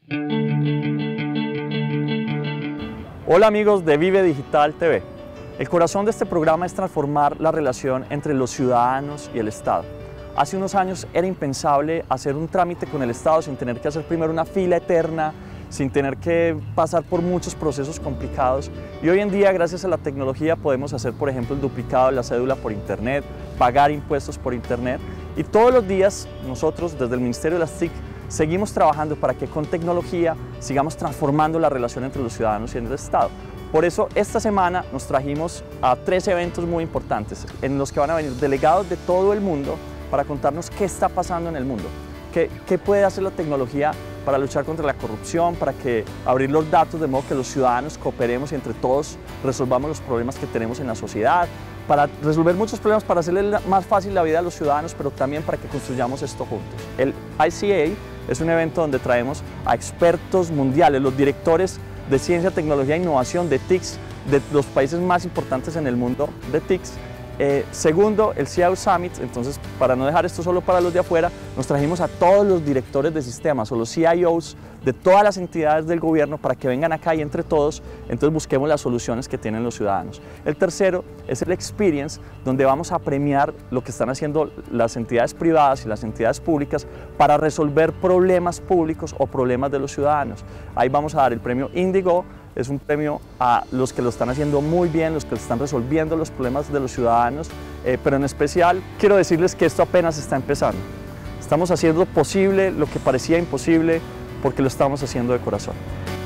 Hola amigos de Vive Digital TV. El corazón de este programa es transformar la relación entre los ciudadanos y el Estado. Hace unos años era impensable hacer un trámite con el Estado sin tener que hacer primero una fila eterna, sin tener que pasar por muchos procesos complicados. Y hoy en día, gracias a la tecnología, podemos hacer, por ejemplo, el duplicado de la cédula por Internet, pagar impuestos por Internet. Y todos los días nosotros, desde el Ministerio de las TIC, seguimos trabajando para que con tecnología sigamos transformando la relación entre los ciudadanos y el Estado. Por eso esta semana nos trajimos a 3 eventos muy importantes en los que van a venir delegados de todo el mundo para contarnos qué está pasando en el mundo, qué puede hacer la tecnología para luchar contra la corrupción, para que abrir los datos de modo que los ciudadanos cooperemos y entre todos resolvamos los problemas que tenemos en la sociedad, para resolver muchos problemas, para hacerle más fácil la vida a los ciudadanos, pero también para que construyamos esto juntos. El ICA es un evento donde traemos a expertos mundiales, los directores de ciencia, tecnología e innovación de TICs, de los países más importantes en el mundo de TICs. Segundo, el CIO Summit. Entonces, para no dejar esto solo para los de afuera, nos trajimos a todos los directores de sistemas o los CIOs de todas las entidades del gobierno para que vengan acá y entre todos, entonces busquemos las soluciones que tienen los ciudadanos. El tercero es el Experience, donde vamos a premiar lo que están haciendo las entidades privadas y las entidades públicas para resolver problemas públicos o problemas de los ciudadanos. Ahí vamos a dar el premio Indigo. Es un premio a los que lo están haciendo muy bien, los que están resolviendo los problemas de los ciudadanos, pero en especial quiero decirles que esto apenas está empezando. Estamos haciendo posible lo que parecía imposible porque lo estamos haciendo de corazón.